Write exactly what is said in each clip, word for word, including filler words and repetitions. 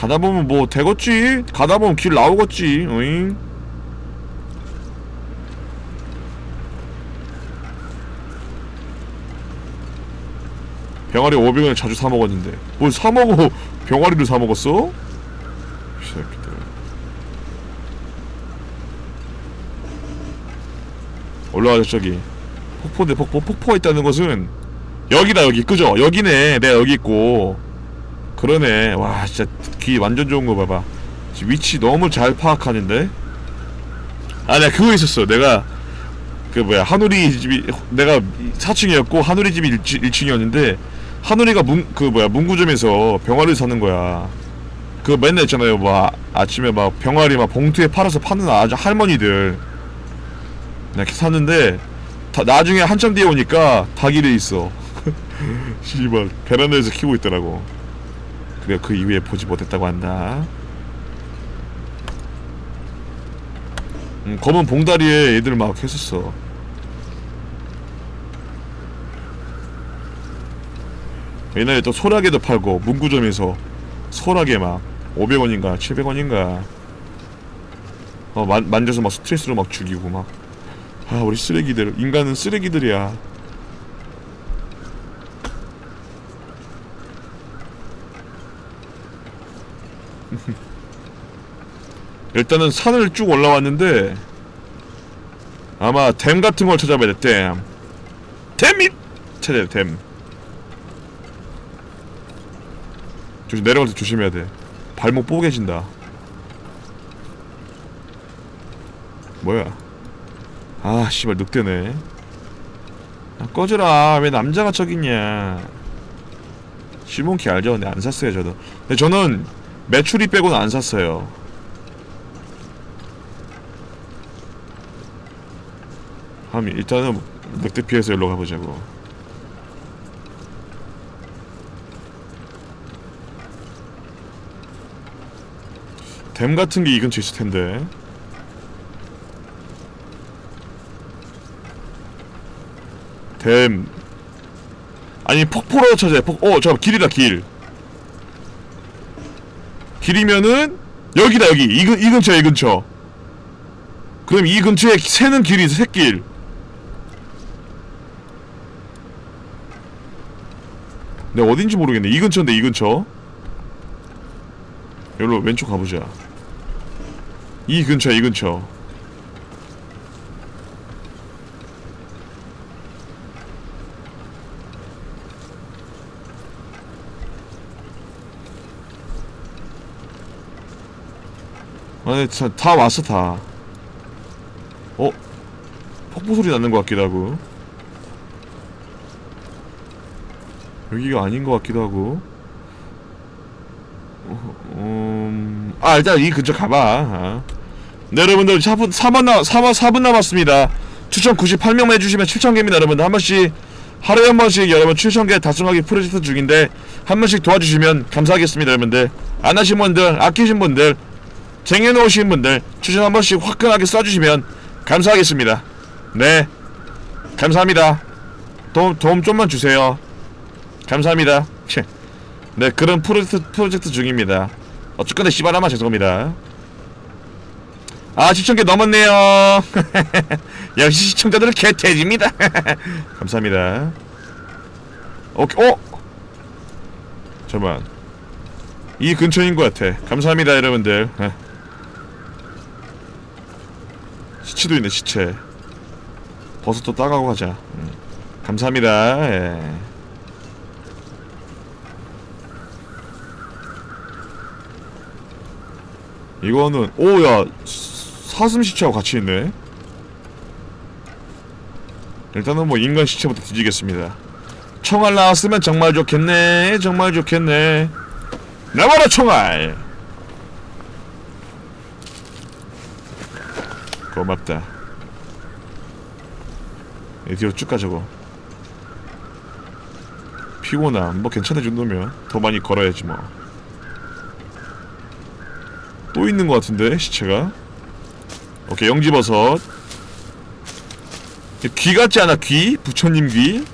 가다보면 뭐 되겠지? 가다보면 길 나오겠지. 어잉? 병아리 오백 원에 자주 사먹었는데 뭘 사먹어. 병아리를 사먹었어? 이 새끼들. 올라가자. 저기 폭포인데 폭포 폭포가 있다는 것은 여기다. 여기 그죠? 여기네. 내가 여기 있고. 그러네. 와 진짜 귀 완전 좋은 거 봐봐. 위치 너무 잘 파악하는데. 아 내가 그거 있었어. 내가 그 뭐야 한우리 집이 내가 사 층이었고 한우리 집이 일 층이었는데 한우리가 문 그 뭐야 문구점에서 병아리를 사는 거야. 그 맨날 있잖아요. 막 아침에 막 병아리 막 봉투에 팔아서 파는 아주 할머니들. 이렇게 샀는데 다 나중에 한참 뒤에 오니까 닭이래 있어. 씨발 베란다에서 키우고 있더라고. 그래 그 이후에 보지 못했다고 한다. 음, 검은 봉다리에 애들 막 했었어. 옛날에 또 소라게도 팔고 문구점에서 소라게 막 오백 원인가 칠백 원인가 어 만, 만져서 막 스트레스로 막 죽이고 막. 아 우리 쓰레기들. 인간은 쓰레기들이야. 일단은 산을 쭉 올라왔는데 아마 댐 같은 걸 찾아봐야 돼. 댐. 댐이 찾아야 돼. 댐. 조심 내려갈 때 조심해야 돼. 발목 뽀개진다. 뭐야? 아 씨발 늑대네. 아, 꺼져라. 왜 남자가 저기 있냐. 시몬키 알죠? 근데 안 샀어요 저도. 근데 저는 메추리 빼고는 안 샀어요. 함 일단은 늑대 피해서 일로 가보자고. 댐 같은 게 이 근처에 있을 텐데. 댐. 아니 폭포로 찾아야. 폭. 어 잠깐 길이다 길. 길이면은 여기다 여기. 이, 근, 이 근처야 이 근처. 그럼 이 근처에 새는 길이 있어. 샛길. 내가 어딘지 모르겠네. 이 근처인데 이 근처. 여기로 왼쪽 가보자. 이 근처야 이 근처. 아니 다, 다 왔어 다. 어? 폭포 소리 나는 것 같기도 하고. 여기가 아닌 것 같기도 하고. 어, 음... 아 일단 이 근처 가봐. 아. 네 여러분들 사 분, 사 분, 나, 사 분, 사 분 남았습니다. 추천 구십팔 명만 해주시면 칠천 개입니다 여러분들. 한 번씩 하루에 한 번씩 여러분 칠천 개 달성하기 프로젝트 중인데 한 번씩 도와주시면 감사하겠습니다 여러분들. 안 하신 분들, 아끼신 분들, 쟁여놓으신 분들 추천 한 번씩 화끈하게 쏴주시면 감사하겠습니다. 네 감사합니다. 도움, 도움 좀만 주세요. 감사합니다. 네 그런 프로젝트, 프로젝트 중입니다. 어쨌거나 씨발아마 죄송합니다. 아 칠천 개 넘었네요. 역시 시청자들은 개돼지입니다. 감사합니다. 오케이. 어? 잠깐만 이 근처인 것 같아. 감사합니다 여러분들. 시체도 있네 시체. 버섯도 따가고 가자. 음. 감사합니다. 예. 이거는 오야 사슴 시체하고 같이 있네. 일단은 뭐 인간 시체부터 뒤지겠습니다. 총알 나왔으면 정말 좋겠네. 정말 좋겠네. 나와라 총알. 고맙다. 이 뒤로 쭉 가자고. 피곤함 뭐 괜찮아 정도면 더 많이 걸어야지 뭐. 또 있는 것 같은데 시체가. 오케이 영지버섯. 귀 같지 않아 귀? 부처님 귀?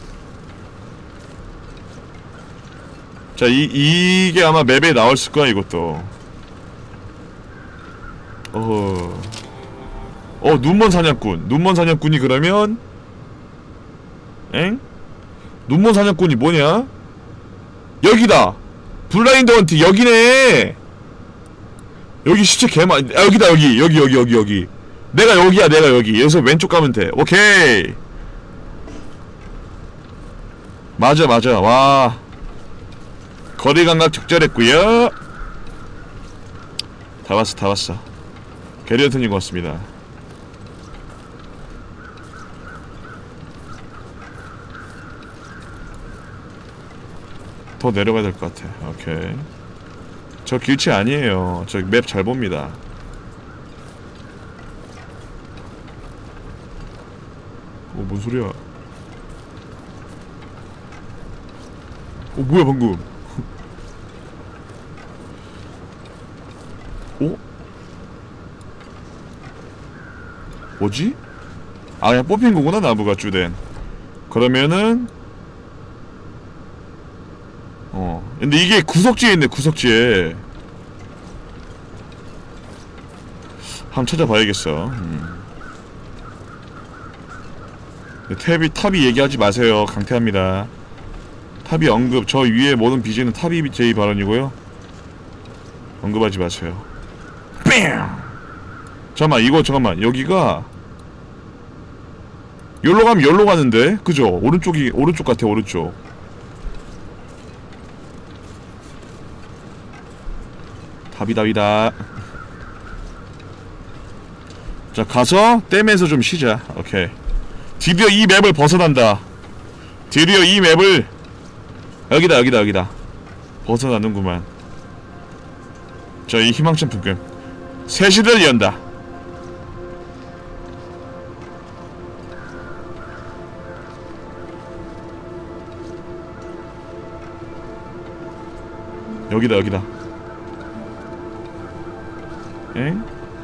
자 이, 이게 아마 맵에 나왔을 거야 이것도. 어허. 어, 눈먼 사냥꾼. 눈먼 사냥꾼이 그러면 엥? 눈먼 사냥꾼이 뭐냐? 여기다! 블라인드 헌트 여기네! 여기 시체 개많.. 아, 여기다 여기 여기 여기 여기 여기 내가 여기야 내가 여기 여기서 왼쪽 가면 돼. 오케이. 맞아 맞아. 와 거리감각 적절했구요. 다 왔어 다 왔어. 게리언트님 고맙습니다. 더 내려가야 될 것 같아. 오케이. 저 길치 아니에요. 저 맵 잘 봅니다. 어, 뭔 소리야? 어, 뭐야 방금? 어? 뭐지? 아, 그냥 뽑힌 거구나 나무가 주된. 그러면은 어 근데 이게 구석지에 있네. 구석지에 한번 찾아봐야겠어. 음. 탑이 탑이 얘기하지 마세요. 강퇴합니다. 탑이 언급. 저 위에 모든 비제는 탑이 제이 발언이고요. 언급하지 마세요. 뺨! 잠깐만 이거 잠깐만 여기가 여기로 가면 여기로 가는데 그죠? 오른쪽이 오른쪽 같아. 오른쪽. 답이답이다. 자 가서 댐에서 좀 쉬자. 오케이. 드디어 이 맵을 벗어난다. 드디어 이 맵을 여기다 여기다 여기다 벗어나는구만. 자 이 희망찬 풍경 새시대를 연다. 여기다 여기다. 엥?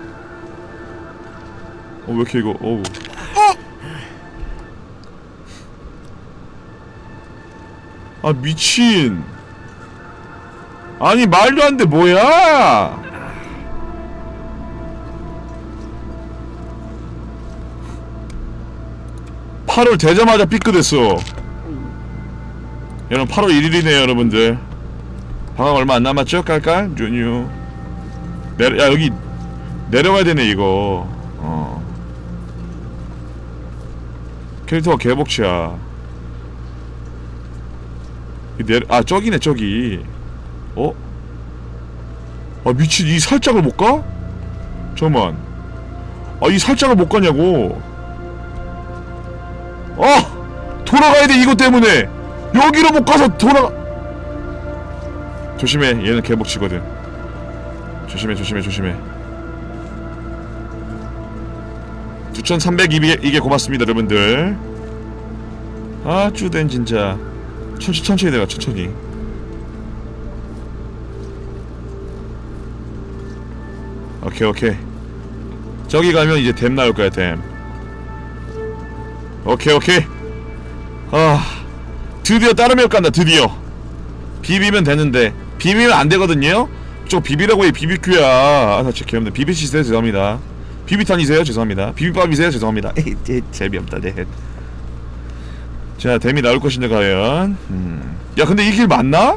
어 왜 이렇게 이거 어우 아 미친. 아니 말도 안 돼. 뭐야? 팔월 되자마자 삐끗했어. 여러분 팔월 일일이네요 여러분들. 방학 얼마 안 남았죠? 깔깔? 뉴뉴. 내려.. 야 여기 내려가야 되네 이거. 어 캐릭터가 개복치야. 내려.. 아 저기네 저기. 어? 아 미친. 이 살짝을 못 가? 잠깐만. 아 이 살짝을 못 가냐고. 아! 돌아가야 돼 이것 때문에. 여기로 못 가서 돌아가. 조심해. 얘는 개복치거든. 조심해 조심해 조심해. 구천삼백이 이게 고맙습니다 여러분들. 아 쭈댄 진짜. 천천히 천천히 내가 천천히. 오케이 오케이. 저기 가면 이제 댐 나올 거야 댐. 오케이 오케이. 아 드디어 다른 맵 간다. 드디어 비비면 되는데 비비면 안 되거든요. 저 비비라고 해. 비비큐야. 아 나 진짜 귀엽네. 비비시세요 죄송합니다. 비비탄이세요 죄송합니다. 비비밥이세요 죄송합니다. 에이 재미없다. 네. 자 댐이 나올 것인가 과연. 음. 야 근데 이 길 맞나?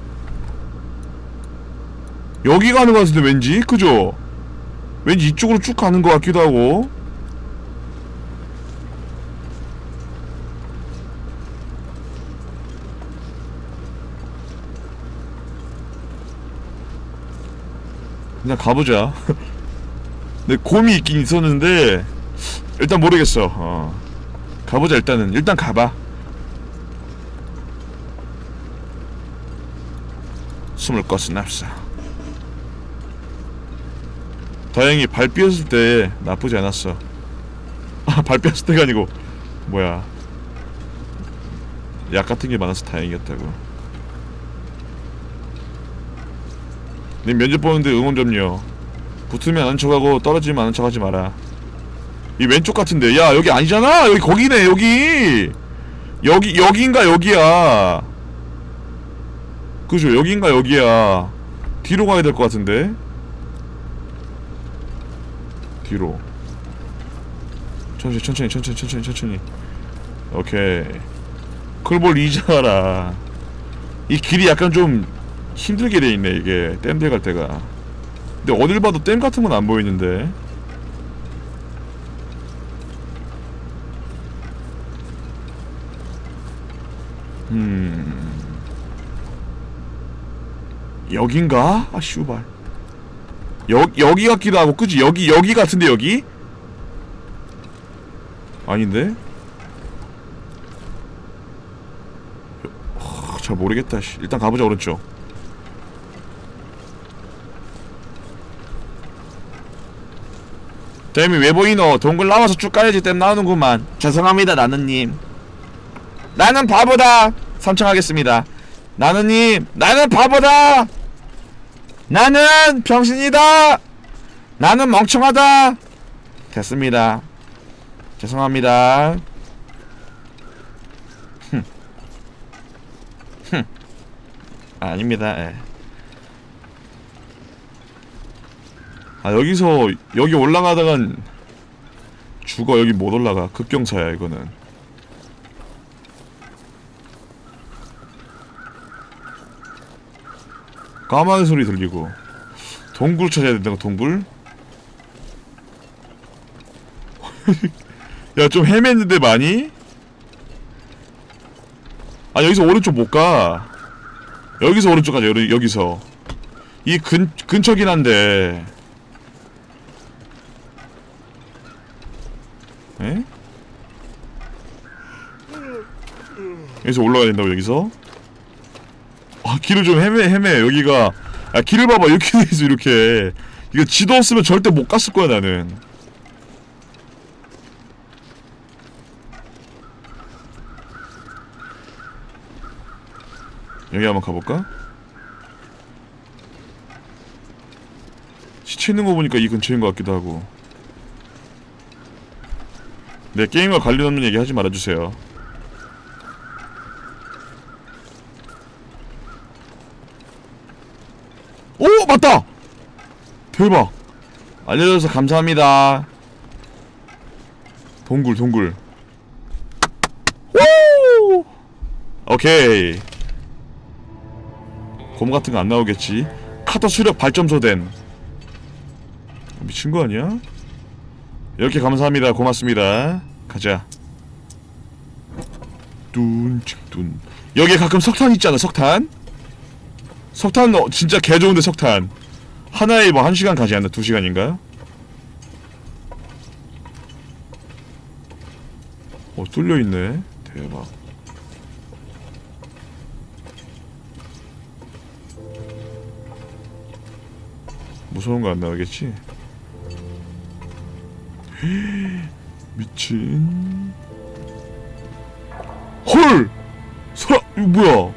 여기 가는 것 같은데 왠지. 그죠? 왠지 이쪽으로 쭉 가는 것 같기도 하고. 그냥 가보자. 근데 곰이 있긴 있었는데 일단 모르겠어. 어. 가보자 일단은. 일단 가봐. 숨을 것은 없어. 다행히 발 삐었을 때 나쁘지 않았어. 아 발 삐었을 때가 아니고 뭐야 약 같은 게 많아서 다행이었다고. 님 면접 보는데 응원 좀요. 붙으면 아는 척하고 떨어지면 아는 척하지 마라. 이 왼쪽 같은데. 야 여기 아니잖아. 여기 거기네. 여기 여기 여기인가 여기야. 그죠? 여기인가 여기야. 뒤로 가야 될 것 같은데. 뒤로. 천천히 천천히 천천히 천천히 천천히. 오케이. 쿨볼 잊어라. 이 길이 약간 좀 힘들게 돼있네 이게 댐들 갈 때가. 근데 어딜 봐도 댐 같은 건 안 보이는데. 음... 여긴가? 아 슈발. 여, 여기 같기도 하고 그치? 여기 여기 같은데 여기? 아닌데? 어, 잘 모르겠다. 일단 가보자. 오른쪽. 댐이 왜 보이노? 동굴 나와서 쭉 가야지 댐 나오는구만. 죄송합니다 나는님. 나는 바보다. 삼청하겠습니다. 나는님, 나는 바보다. 나는 병신이다. 나는 멍청하다. 됐습니다. 죄송합니다. 흠. 흠. 아, 아닙니다. 예. 아 여기서 여기 올라가다간 죽어. 여기 못 올라가. 급경사야 이거는. 까마귀 소리 들리고. 동굴 찾아야 된다고. 동굴? 야 좀 헤맸는데 많이? 아 여기서 오른쪽 못가. 여기서 오른쪽 가자. 여기, 여기서 이 근, 근처긴 한데. 에? 여기서 올라가야 된다고 여기서? 아 길을 좀 헤매 헤매 여기가. 야 길을 봐봐. 이렇게 돼있어 이렇게. 이거 지도 없으면 절대 못 갔을 거야 나는. 여기 한번 가볼까? 시체 있는 거 보니까 이 근처인 것 같기도 하고. 네, 게임과 관련 없는 얘기 하지 말아주세요. 오! 맞다! 대박! 알려줘서 감사합니다. 동굴 동굴. 오! 오케이. 곰 같은 거 안 나오겠지. 카터 수력 발전소 된. 미친 거 아니야? 이렇게 감사합니다. 고맙습니다. 가자. 뚠칙뚠. 여기에 가끔 석탄 있잖아. 석탄. 석탄 어, 진짜 개 좋은데 석탄. 하나에 뭐 한 시간 가지 않나? 두 시간인가? 어 뚫려 있네. 대박. 무서운 거 안 나오겠지? 미친. 헐! 사람, 이거 뭐야?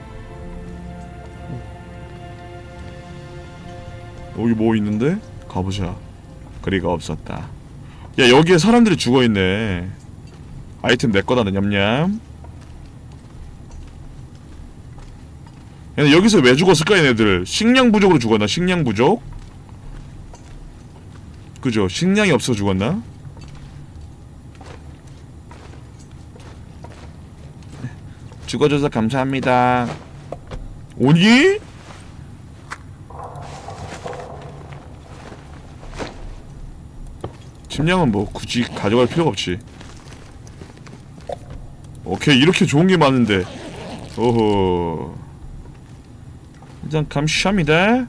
여기 뭐 있는데? 가보자. 거리가 없었다. 야, 여기에 사람들이 죽어있네. 아이템 내 거다, 냠냠. 얘네 여기서 왜 죽었을까, 얘네들? 식량 부족으로 죽었나? 식량 부족? 그죠? 식량이 없어서 죽었나? 죽어줘서 감사합니다. 오니? 식량은 뭐 굳이 가져갈 필요가 없지. 오케이, 이렇게 좋은 게 많은데. 오호. 일단 감사합니다.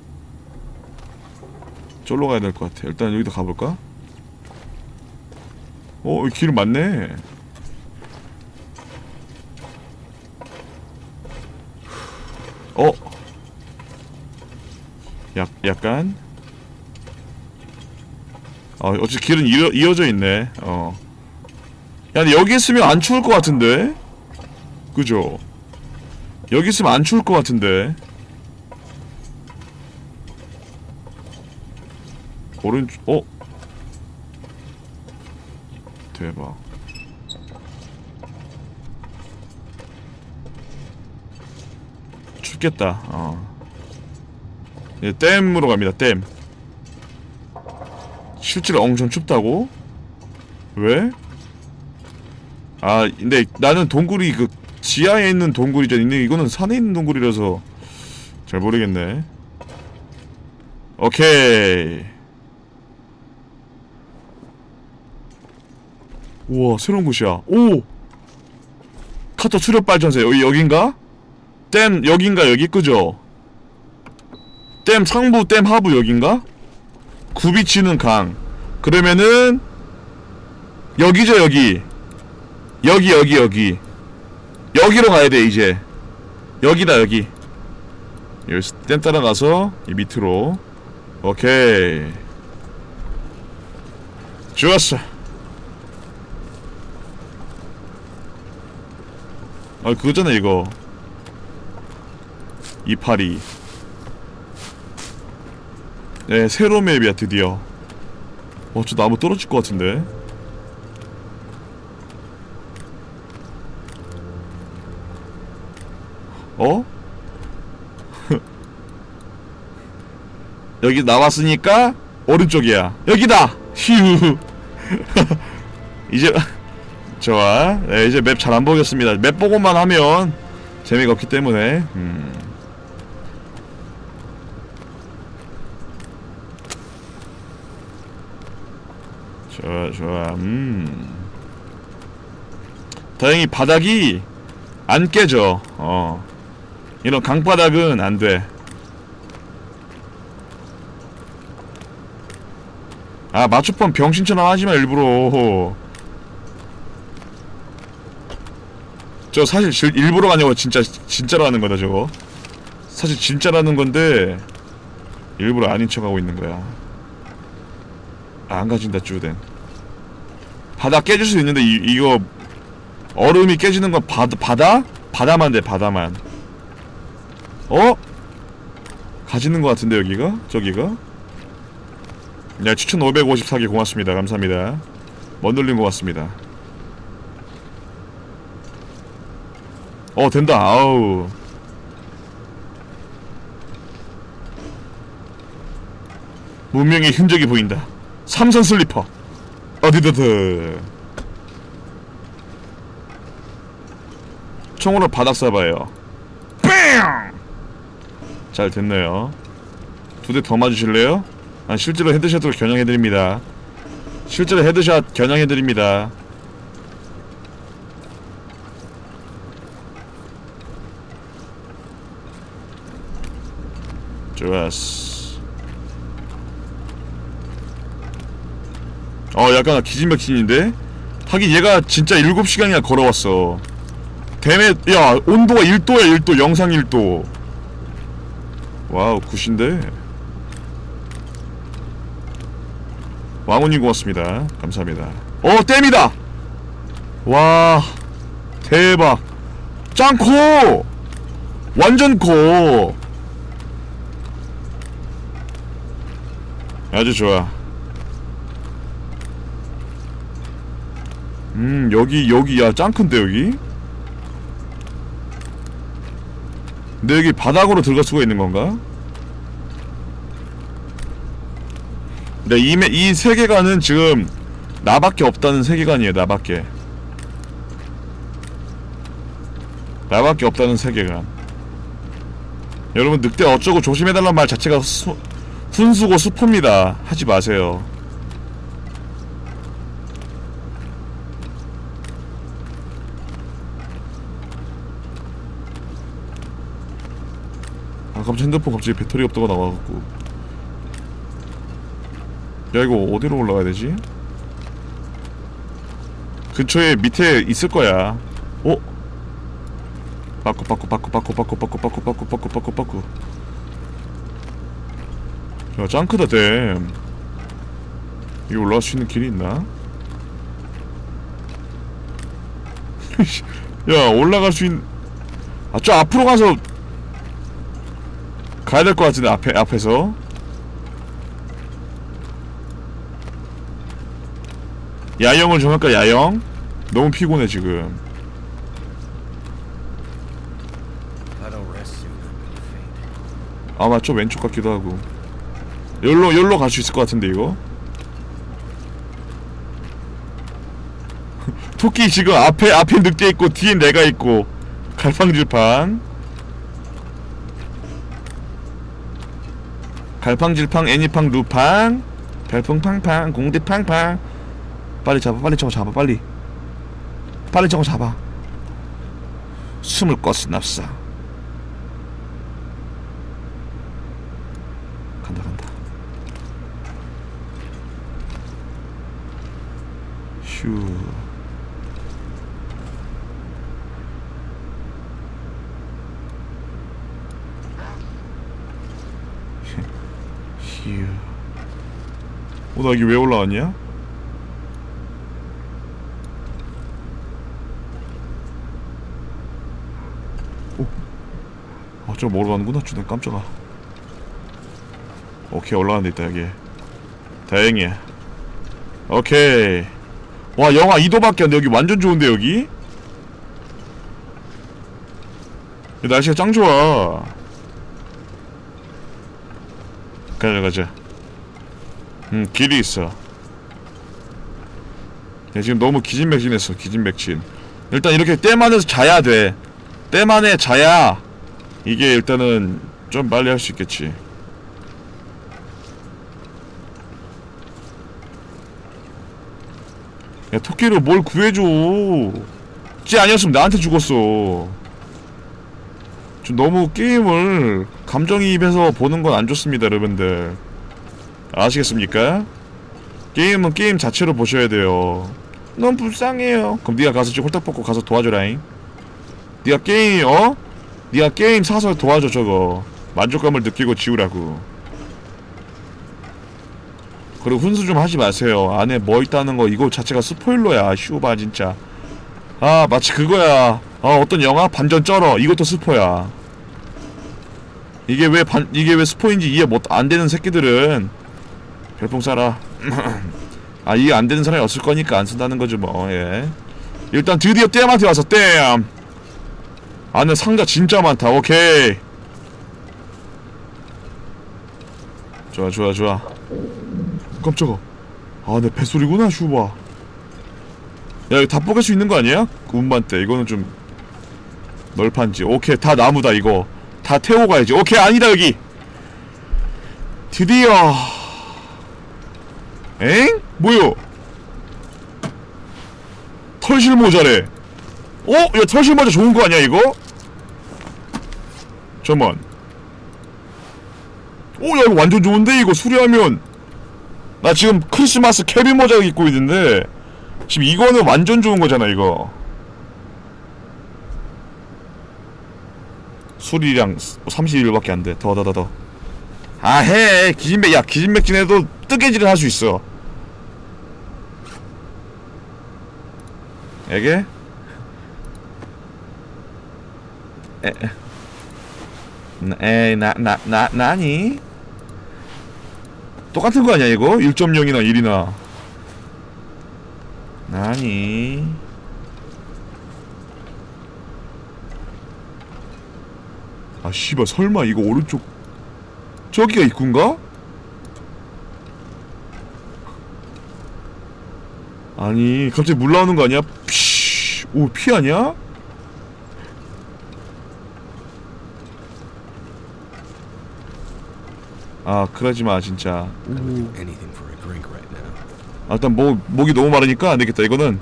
저로 가야 될 것 같아. 일단 여기도 가볼까? 어, 여기 길 맞네. 어? 약, 약간? 어, 어차피 길은 이어, 이어져 있네. 어. 야, 근데 여기 있으면 안 추울 것 같은데? 그죠? 여기 있으면 안 추울 것 같은데? 오른쪽, 어? 대박. 춥겠다. 어. 이제 댐으로 갑니다. 댐. 실제로 엄청 춥다고? 왜? 아 근데 나는 동굴이 그 지하에 있는 동굴이잖아. 근데 이거는 산에 있는 동굴이라서 잘 모르겠네. 오케이. 우와 새로운 곳이야. 오! 카터 수렵 발전소 여기 여긴가? 댐 여긴가 여기 그죠? 댐 상부 댐 하부 여긴가? 굽이치는 강. 그러면은 여기죠 여기. 여기 여기 여기. 여기로 가야 돼 이제. 여기다 여기. 여기 댐 따라가서 이 밑으로. 오케이. 좋았어. 아 그거잖아 이거. 이파리. 네 새로운 맵이야 드디어. 어 저 나무 떨어질 것 같은데. 어? 여기 나왔으니까 오른쪽이야. 여기다! 휴. 이제 좋아. 네, 이제 맵 잘 안 보겠습니다. 맵 보고만 하면 재미가 없기 때문에. 음. 좋아 좋아. 음. 다행히 바닥이 안 깨져. 어. 이런 강바닥은 안 돼. 아 맞춤법 병신처럼 하지마 일부러. 저 사실 질, 일부러가 아니고 진짜 진짜로 하는 거다 저거. 사실 진짜라는 건데 일부러 아닌 척하고 있는 거야. 아, 안 가진다 쭈댕. 바다 깨질 수 있는데 이, 이거 얼음이 깨지는 건 바, 바다? 바다만 돼 바다만. 어? 가지는 것 같은데 여기가? 저기가? 야 추천 오백오십사 개 고맙습니다. 감사합니다. 먼돌림 고맙습니다. 어 된다. 아우 문명의 흔적이 보인다. 삼선 슬리퍼 어디드드. 총으로 바닥 쏴봐요. 뺑! 잘 됐네요. 두 대 더 맞으실래요? 아, 실제로 헤드샷으로 겨냥해드립니다. 실제로 헤드샷 겨냥해드립니다. 좋았어. 어 약간 기진맥진인데? 하긴 얘가 진짜 일곱 시간이나 걸어왔어. 댐에 야 온도가 일 도야 일 도. 영상 일 도. 와우 굿인데. 왕훈님 고맙습니다. 감사합니다. 어 댐이다. 와 대박. 짱코. 완전 코. 아주 좋아. 음 여기 여기 야 짱큰데 여기? 근데 여기 바닥으로 들어갈 수가 있는 건가? 근데 이, 이 세계관은 지금 나밖에 없다는 세계관이에요. 나밖에 나밖에 없다는 세계관. 여러분 늑대 어쩌고 조심해달란 말 자체가 수, 훈수고 수포입니다. 하지 마세요. 아 갑자기 핸드폰 갑자기 배터리 없다고 나와갖고. 야 이거 어디로 올라가야 되지? 근처에 밑에 있을 거야. 어? 빠꾸 빠꾸 빠꾸 빠꾸 빠꾸 빠꾸 빠꾸 빠꾸 빠꾸 빠꾸 빠꾸. 야 짱크다 댐. 여기 올라갈 수 있는 길이 있나? 야 올라갈 수 있는. 아 저 앞으로 가서 가야 될 것 같은데 앞에 앞에서. 야영을 좀 할까 야영? 너무 피곤해 지금. 아마 저 왼쪽 같기도 하고. 여기로 여기로 갈 수 있을 것 같은데 이거. 토끼 지금 앞에 앞에 늑대 있고 뒤에 내가 있고 갈팡질팡 갈팡질팡 애니팡 루팡 별풍팡팡 공대팡팡. 빨리 잡아 빨리 저거 잡아 빨리 빨리 저거 잡아. 숨을 껐어 납사. 간다 간다. 휴. 휴. 어, 나 여기 왜 올라왔냐? 오. 아, 저거 먹으러 가는구나. 주는 깜짝아. 오케이, 올라가는 데 있다, 여기. 다행이야. 오케이. 와, 영하 이 도밖에 안 돼. 여기 완전 좋은데, 여기? 날씨가 짱 좋아. 가자, 가자. 음, 길이 있어. 야, 지금 너무 기진맥진했어, 기진맥진. 일단 이렇게 댐 안에서 자야 돼. 댐 안에 자야 이게 일단은 좀 빨리 할 수 있겠지. 야, 토끼를 뭘 구해줘. 쟤 아니었으면 나한테 죽었어. 좀 너무 게임을 감정이입해서 보는 건 안 좋습니다, 여러분들. 아시겠습니까? 게임은 게임 자체로 보셔야 돼요. 너무 불쌍해요. 그럼 네가 가서 좀 홀딱 벗고 가서 도와줘라잉. 네가 게임 어? 네가 게임 사서 도와줘. 저거 만족감을 느끼고 지우라고. 그리고 훈수 좀 하지 마세요. 안에 뭐 있다는 거 이거 자체가 스포일러야. 슈바 진짜. 아 마치 그거야. 아 어떤 영화 반전 쩔어. 이것도 스포야. 이게 왜 반 이게 왜 스포인지 이해 못 안 되는 새끼들은 별풍 쏴라. 아 이해 안 되는 사람이 없을 거니까 안 쓴다는 거죠 뭐. 예. 일단 드디어 댐한테 와서 댐. 안에 상자 진짜 많다. 오케이. 좋아 좋아 좋아. 깜짝아. 아 내 뱃소리구나 슈바. 야 이거 다 뽀갤 수 있는 거 아니야? 그 운반 때 이거는 좀 널판지. 오케이 다 나무다 이거. 다 태우고 가야지. 오케이 아니다 여기. 드디어. 엥? 뭐요? 털실 모자래. 어? 야 털실 모자 좋은 거 아니야 이거? 잠깐만. 오 야 이거 완전 좋은데 이거 수리하면. 나 지금 크리스마스 캐비 모자 입고 있는데 지금 이거는 완전 좋은 거잖아 이거. 수리량 삼십일밖에 안 돼. 더 더 더 더. 아 해. 기진맥 야 기진맥진해도 뜨개질을 할 수 있어. 에게? 에. 에이 나 나 나 나니? 똑같은 거 아니야 이거? 일 점 영이나 일이나. 나니? 아 씨발 설마 이거 오른쪽 저기가 입구인가? 아니 갑자기 물 나오는 거 아니야? 피쉬. 오 피 아니야? 아 그러지마 진짜. 아, 일단 목, 목이 너무 마르니까 안되겠다 이거는.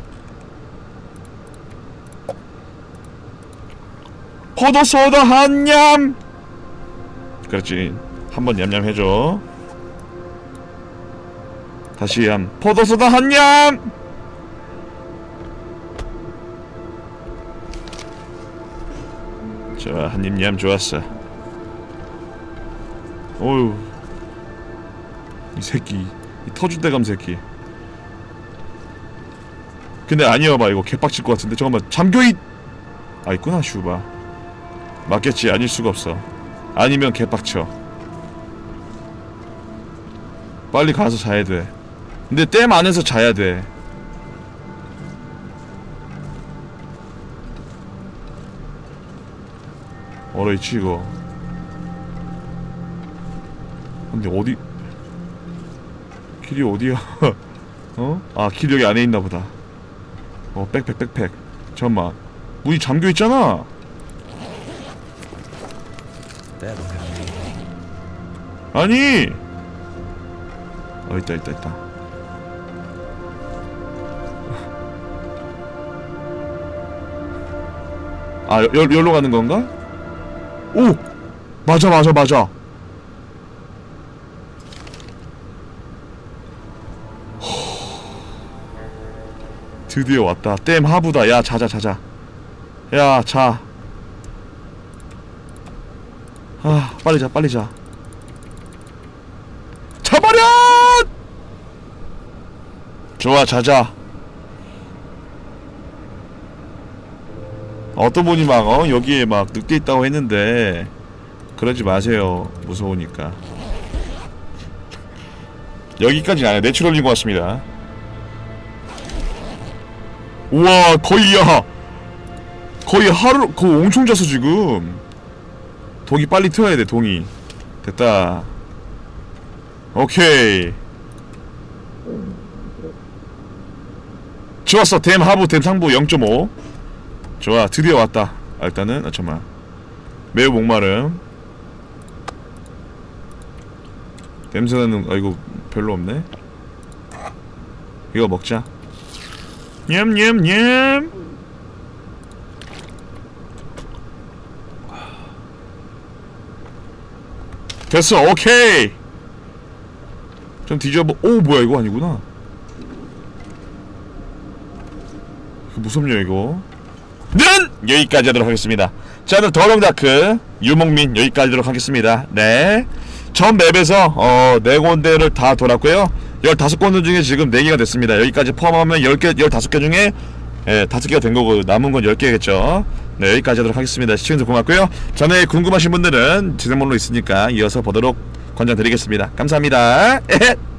포도소다 한냠. 그렇지 한번 냠냠 해줘. 다시 얌. 포도소다 한냠. 자 한입 냠 좋았어. 어휴 이 새끼 이 터줏대감 새끼. 근데 아니어봐 이거 개빡칠 것 같은데. 잠깐만 잠겨있. 아 있구나 슈바. 맞겠지 아닐 수가 없어. 아니면 개빡쳐. 빨리 가서 자야 돼. 근데 댐 안에서 자야 돼. 얼어있지 이거. 근데 어디 길이 어디야? 어? 아 길 여기 안에 있나보다. 어 백팩 백팩. 잠깐만 문이 잠겨있잖아. 아니 어 있다 있다 있다. 아 여, 여기로 가는 건가? 오! 맞아 맞아 맞아. 드디어 왔다. 댐 하부다. 야 자자 자자. 야 자. 아 빨리 자 빨리 자. 자버려! 좋아 자자. 어떤 분이 막 어 여기에 막 늑대 있다고 했는데 그러지 마세요. 무서우니까. 여기까지는 아니야. 내추럴인 것 같습니다. 우와 거의 야 거의 하루 거의 엄청 잤어 지금. 동이 빨리 트여야 돼. 동이 됐다. 오케이 좋았어. 댐 하부 댐 상부 영 점 오. 좋아 드디어 왔다. 아, 일단은 아 잠깐만 매우 목마름. 냄새나는 아 이거 별로 없네. 이거 먹자. 냠냠냠. 됐어. 오케이 좀 뒤져봐. 오 뭐야 이거 아니구나. 무섭냐 이거. 는 여기까지 하도록 하겠습니다. 자 오늘 더렁다크 유목민 여기까지 하도록 하겠습니다. 네 전 맵에서 어 네 군데를 다 돌았고요. 열다섯 군데 중에 지금 네 개가 됐습니다. 여기까지 포함하면 열 개, 열다섯 개 중에 예, 다섯 개가 된 거고 남은 건 열 개겠죠. 네 여기까지 하도록 하겠습니다. 시청해주셔서 고맙고요. 전에 궁금하신 분들은 지상번호 있으니까 이어서 보도록 권장드리겠습니다. 감사합니다. 에헷.